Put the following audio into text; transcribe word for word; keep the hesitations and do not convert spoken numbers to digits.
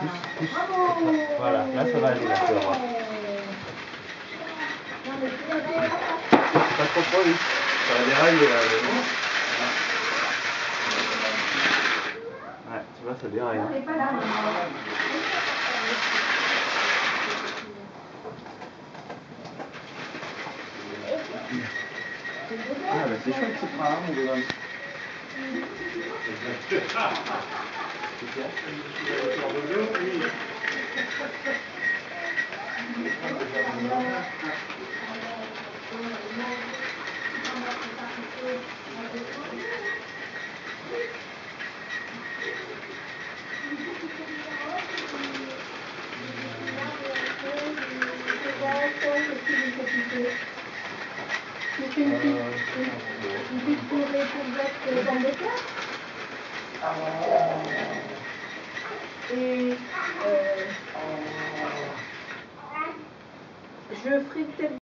pousse, pousse. Voilà, là ça va aller, là, tu vas voir. Pas trop trop vite, ça va dérailler là. Ouais, tu vois, ça déraille. Hein. Ah bah c'est chouette ce train, hein, mon bonhomme. C'est une petite, une petite purée courgette pomme de terre. Et euh, je ferai peut-être